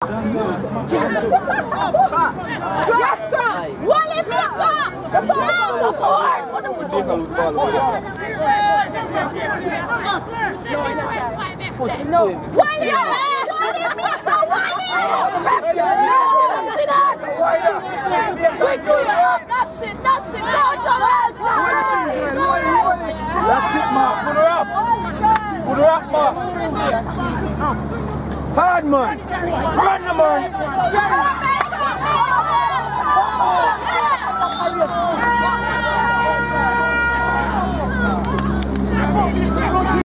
Yes, cross! Wally Baker! That's all support! No, Wally Baker! Wally! That's it, go, Joel! That's it, Mark. Put her up. Put her up, Mark. Hard, man.